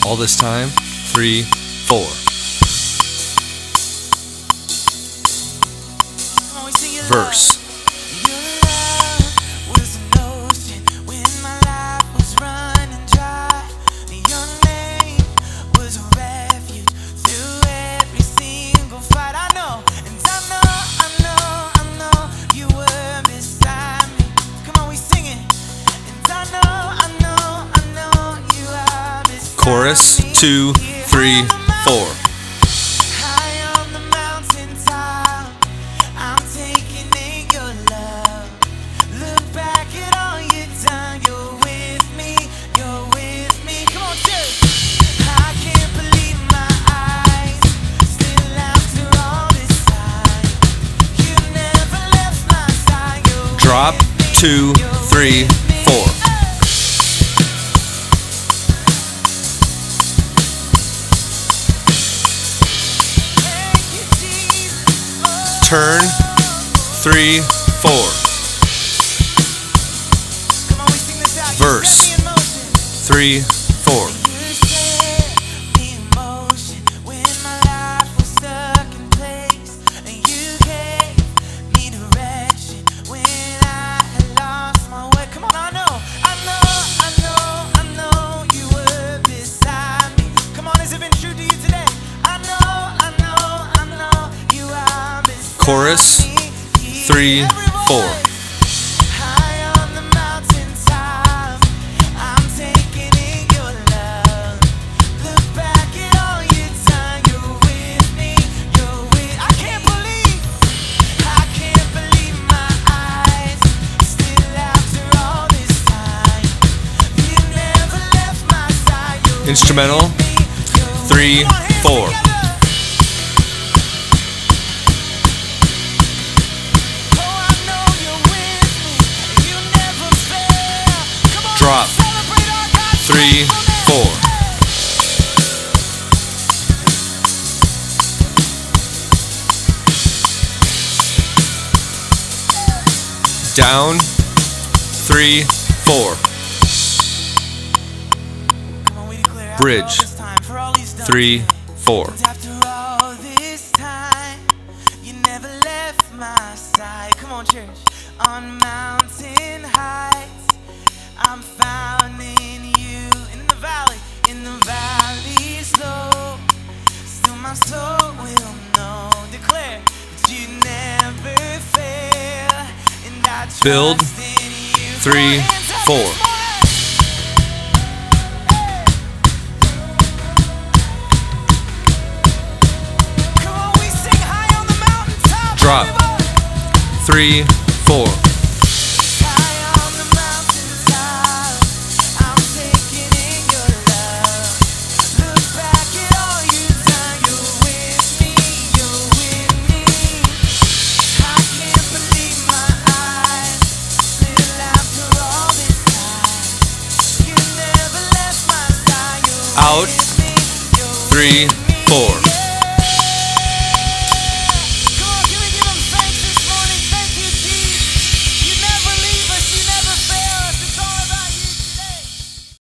All this time, 3, 4. Verse. Chorus, 2, 3, 4. Drop, 2, 3, 4. Turn, 3, 4. Verse, 3, 4. Chorus, 3, 4. Instrumental, 3, 4. Drop, 3, 4. Down, 3, 4. Bridge, 3, 4. After all this time, you never left my side. Come on, church. On mountain heights, I'm found in you. In the valley's low. Still my soul will know. Declare that you never fail. And I trust Build, in you. 3, 4. Drop, 3, 4. Out, 3, 4.